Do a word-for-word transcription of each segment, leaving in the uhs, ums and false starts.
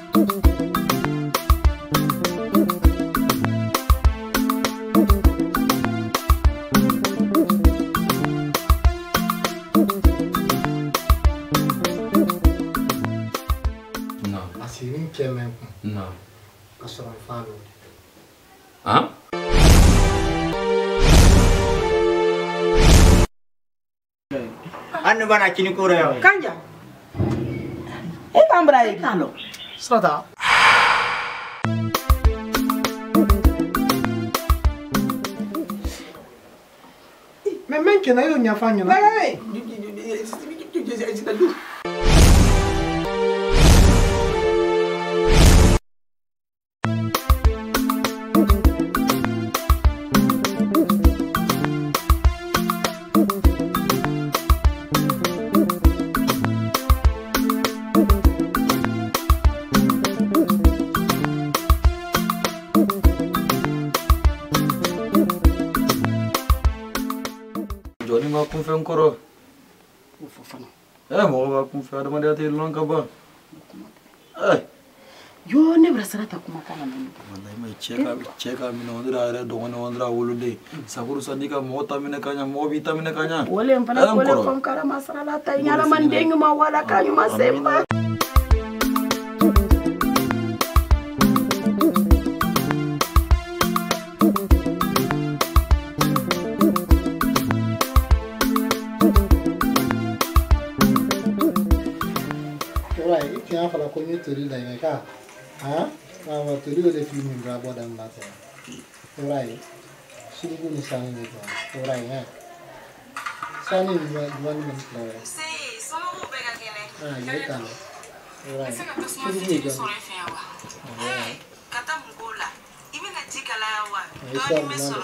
No. Asal falo. Ah? Anu bana kini kureo. Kanja. Eh kambra iki. Talo. Strata. Men men kena yo nyafanya na. Hey. Johnny ma kun fɛn kɔrɔ. Eh mɔgɔ ba kun fɛ adamadenya tɛ lɔn ka ban. Eh. Yo ne bra sarata kuma kana nan. Wallahi mai cɛ ka cɛ ka minɛ o dira yɛrɛ dɔgɔnin o dira woloden. Sakuru sandi ka mɔgɔ ta minɛ ka ɲa mɔgɔ b'i ta minɛ ka ɲa. Wole en fana wole fam kara masala ta nyala man dengu ma wala ka nyuma semba. Tiens, il faut qu'on ait tenu dans les cas. Hein? On va tenir les films de la boîte dans la terre. C'est vrai. Si vous ne savez pas, c'est vrai. Ça n'est pas une bonne Si, ça m'a ouvert à gagner. Ah, il est calme. C'est vrai. C'est que tu m'as fait du soleil fait. Eh, kata mgola. Il m'a dit qu'elle a wa. Toi, il me solo.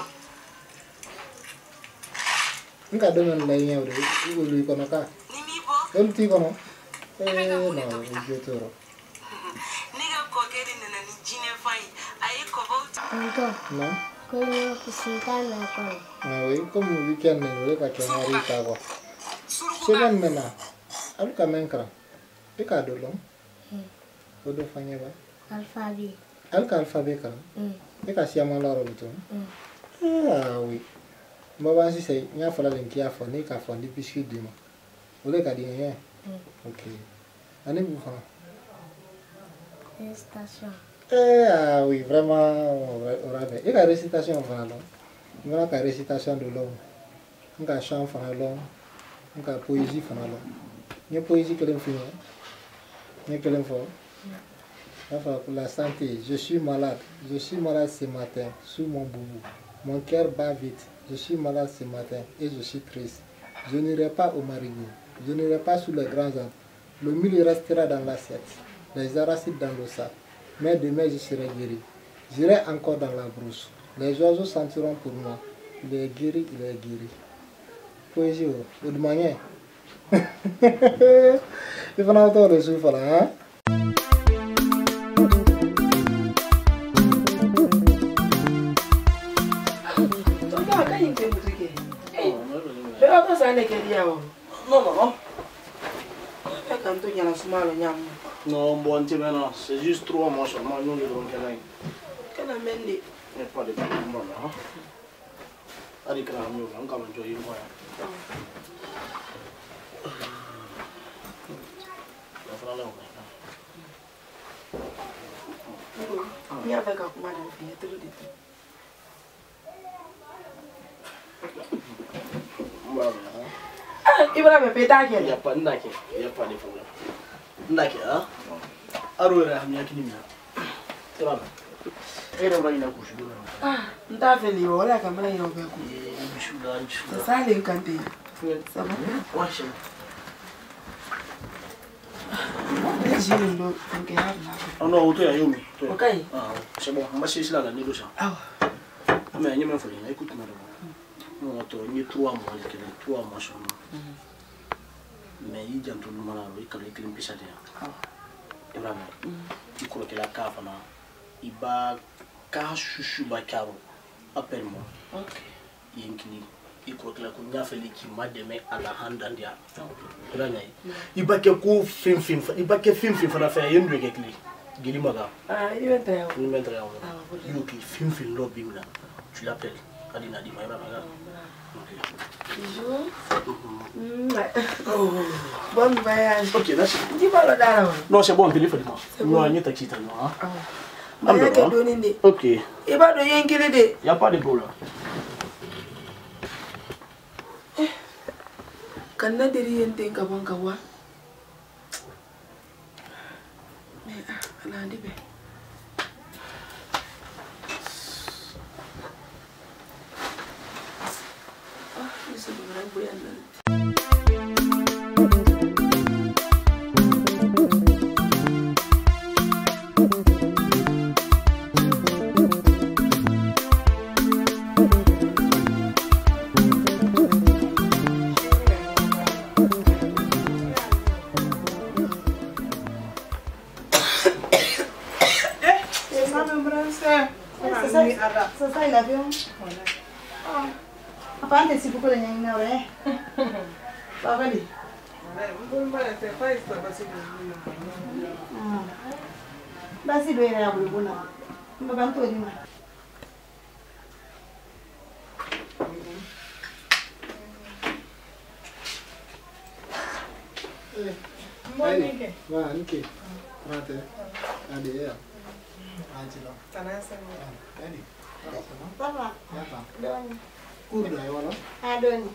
On a donné un lien au début. Il voulait qu'on a qu'à. Ni mi bo. Un petit comment? Eh non, je te rends. Nigga kokeri nana ni jine fai. Aye kobo. Anto. Non? Come kusinta na kwa. Ah oui, comme le week-end, on est qu'à Canary Tago. C'est bon maintenant. Avec un mencra. Et qu'à de long. Faut de faire quoi? Alphabet. Avec alphabet quand. Et qu'à si à mon laro tout. Ah oui. Moi, si c'est n'y a pas la ligne qui a fourni qu'à fourni biscuit du mois. Vous l'avez qu'à dire rien. Ok. Allez vous faire. Récitation. Eh ah oui, vraiment, on va bien. Et la récitation, on va là. On va la récitation de l'homme. On va chant, on va là. On va poésie, on va là. Il y a poésie que l'on fait. Il y a que l'on fait. Enfin, pour la santé, je suis malade. Je suis malade ce matin, sous mon boubou. Mon cœur bat vite. Je suis malade ce matin et je suis triste. Je n'irai pas au marigot. Je n'irai pas sous les grands arbres. Le mil restera dans l'assiette, les arachides dans le sac. Mais demain je serai guéri. J'irai encore dans la brousse. Les oiseaux sentiront pour moi. Il est guéri, il est guéri. Poésie, ou de manière. Il faut entendre le souffle là, hein? Non, non, non. Non, bon, tu maintenant, c'est juste trois mois seulement, nous le donnons qu'elle Kana mende. n'est pas de problème, là. Allez, quand même, on va enjoyer une fois. Ni avec un comment on fait tout de tout. Ibrahim peta ke. Il y a pas ndake, il y a pas de problème. Ndake, hein? Aro era hamia kinimia. C'est bon. Era ura ina kushudu. Ah, ntafe liwo wala kamera ina kwa ku. Eh, bishuda, bishuda. Sasa le kante. Ça va? Wash. J'ai le dos donc il y a là. Oh non, auto ya yomi. OK. Ah, c'est bon, on va chercher là la négociation. Ah. Mais il y a même fallu, écoute madame. On a tourné trois mois, il y a trois mois seulement. Mais il y a tout le monde là, il y a quelqu'un qui s'est dit. Ah. Et vraiment, il croit que la cave là, il va car chouchou bakaro. Appelle-moi. OK. Il y a un qui il croit que la cour n'a fait l'équipe m'a demain à la hand d'Andia. Il va que coup film film, il va que film film faire il y a une de quelque. Guili Maga. Ah, il va être. Il va être. Il qui film film lo bimla. Tu l'appelles. Adina di Maga. Bonjour. Bon voyage. Ok, merci. Tu vas le dar. Non, c'est bon, téléphone. Non, il y a taxi tellement. Ok. Il n'y a pas de problème. Quand on a des rien de kawan kawa. Mais ah, on a dit bien. Ah, je sais pas vraiment bien. Ça, ça, il a vu. Apa ante siku kule nyanya we. Baba ni. Basi do ina ya bulubuna. Baba mtu ni ma. Mbonike. Wa nike. Rate. Ade ya. Anjilo. Tanasa. Edi. Baba. Yapa. Doni. Kudu ayo wala. Ah doni.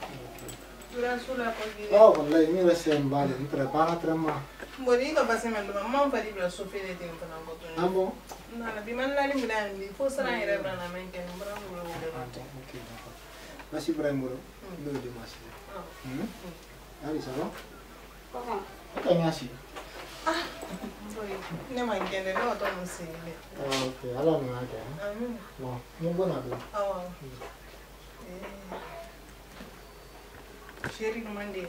Oh, wallahi mi rasa mbali, mi prepara trama. Mboni ka basi mendo mamma fadi bla sofile te mpana ko to. Ambo. Na na bi man la ni mila ni fo sara ire bra na men ken bra ngolo ngolo. Okay, d'accord. Merci pour muro. Lo de masi. Hmm. Ali ça va? Papa. Okay, merci. Ah. Mboni ne man ken de no to no sile. Ah, okay. Ala ni ake. Amen. Bon, mo bona do. Awa. Eh. Sheri kumande.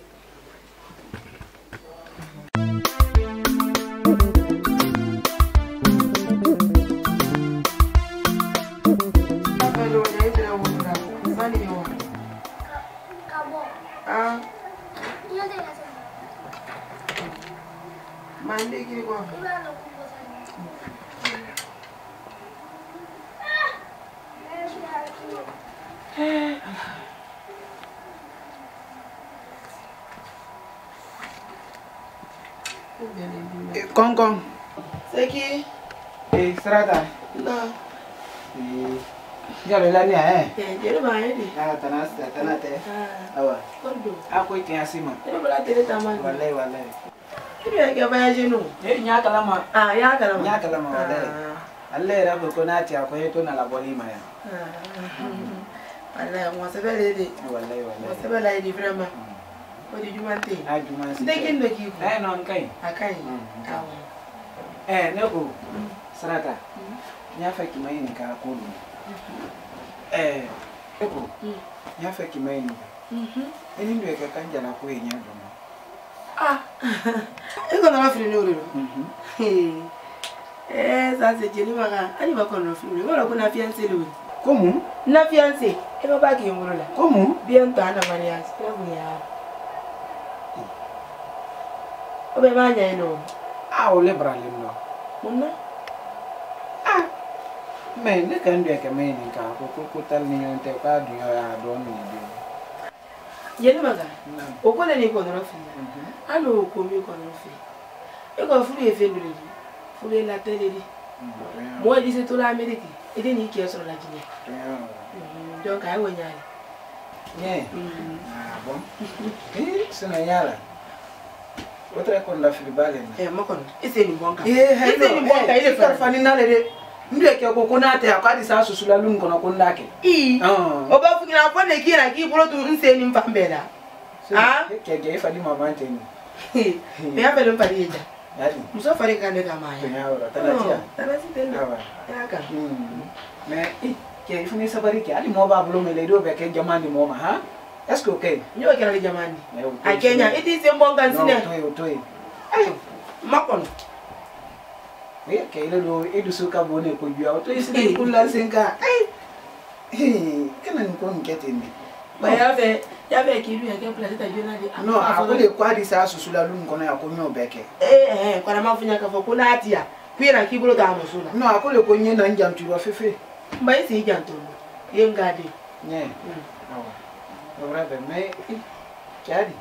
Ah. Mande kiri kwa. Kong Kong. C'est qui? Eh, Serata. Non. Eh, jalo la ni eh. Eh, je le vais aider. Ah, tanasta, tanate. Ah. Awa. Kondo. Ako ite asima. Je vais la télé tamani. Wallahi wallahi. Tu viens que voyager nous? Eh, nya kalama. Ah, ya kalama. Nya kalama wallahi. Allah ya rabu ko nati akwai to na laboli maya. Ah. Wallahi, moi c'est belle aider. Wallahi wallahi. Moi c'est belle aider vraiment. Ko di jumante. Ah, jumante. Ndeke ndo ki ko. Eh, non kai. Akai. Ah. Eh, neko. Serata. Nya fa kimaini ka kodu. Eh, neko. Nya fa kimaini. Mhm. Eni ndo ka kanja na ko enya ndo. Ah. Eko na mafiri ni uri. Mhm. Eh, ça c'est Jenny Maga. Ani ba kono firi. Wala kuna fiancé lui. Comment? Na fiancé. E ba ba ki ngurula. Comment? Bientôt ana mariage. Ya buya. Obe manya eno. Ah, ole bralim no. Muna? Ah. Mais ne kan dia kemai ni ka ko ko tal ni onte ka du ya do ni di. Jenny Maga. O ko le ni ko no fi. Ano ko mi ko no fi. E ko fu e fe nduri. Fu le la tele di. Moi di se to la Amérique. E de ni ki e so la Guinée. Donc ay wonya. Yeah. Ah, bon. Eh, sina yala. Otra con la filibale. Eh, makon. Ese ni bonka. Eh, ese ni bonka ile fa fani na le. Ndio ke ko kuna te akadi sa susula lungo na kunda ke. I. Ah. Oba fukina fone kira ki bolo tu nse ni mpambela. Ah? Ke ke fa di mabante ni. Eh, ya pelo mpalija. Yali. Muso fare kande kama ya. Ya ora, tanatia. Tanasi tele. Awa. Ya ka. Hmm. Mais eh ke ifuni sabari ke ali mo ba bulo mele do be ke jamani mo ma ha? Est-ce que okay? Nyo kira jamani. A Kenya iti se mbonga nsine. No, toy toy. Eh, makon. Eh, ke ile do edu suka bone ko biya to isini kula singa. Eh. Eh, kana ni ko nkete ni. Ba ya fe, ya fe kidu ya ke place ta jona di. No, akole kwa di sa susula lu nkono ya ko nyo beke. Eh eh, kwa na mafunya ka fo kuna atia. Kuira ki bolo ga musula. No akole ko nye na njantu wa fefe. Mba isi jantu. Ye ngade. Nye. Oh. Ora be me. Chadi.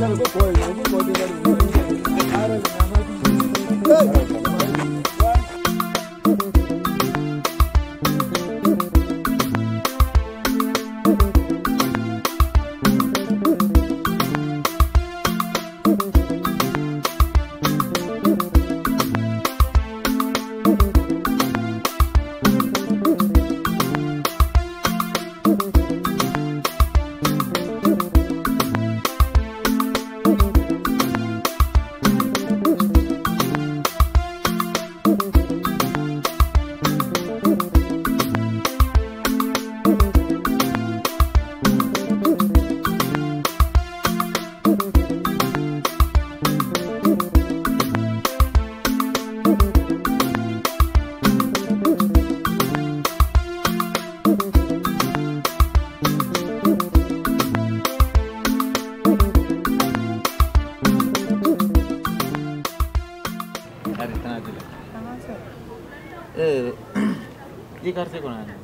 Eh, di carte con Anna.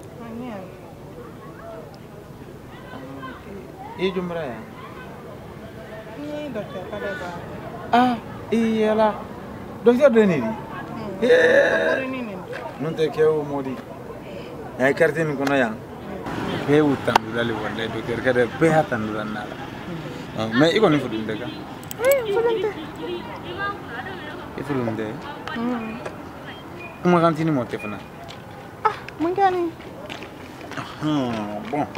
Iya jumra ya? Ini dokter pada bang. Ah, iyalah. Dokter Denny. Eh. Non te keu modi. Ay carte ni kono ya. Be utam dali wala dokter kada be hatan dulan nala. Ah, me iko ni fudu ndeka. Eh, fulante. Ifulu nde. Hmm. Kuma kantini mote fana. Ah, mungkin. Ah, bon.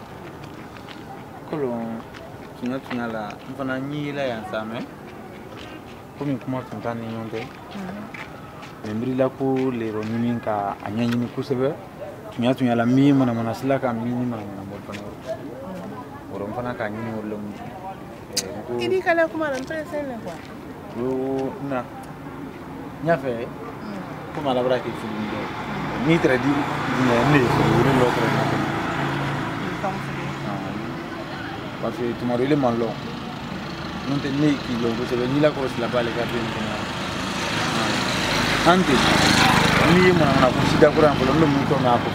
Kolo tunya tunya la mfana nyila ya nsame. Kumi kuma tuntani nyonde. Membri la ko le ronini ka anyanyi ni kusebe. Tunya tunya la mi mana mana sila ka mi ni mana mana molfana. Oro mfana ka nyini wolo mu. Eh ko Idi kala kuma ran presene kwa. Yo na. Nyafe. Kuma la braki filinde. Ni tradi ni ne ni lo tradi. Parce que tu m'as relé mon long. Non te né qui lo vous savez ni la cause la balle ka bien. Ante. Ni mo na ko sida ko ran ko lo mu to na ko.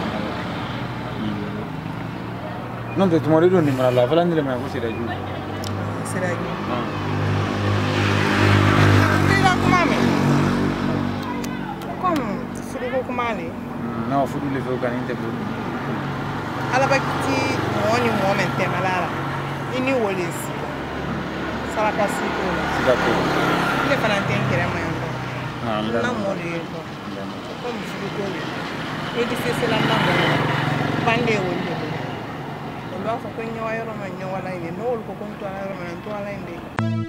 Non te tu m'as relé ni mala la fala ni le ma ko sida ju. Sida ju. Ah. Sida kuma me. Como? Fudu ko kuma le. Non, fudu le feu kaninte bu. Ala bakiti woni moment malala. Ini wolis saraka siko siko ile fana tenkere mayando ah na modi ko comme siko le e di sese la na bande woni ko do fa ko nyawa yoro ma nyawa la ni no ko ko to ala ma to ala inde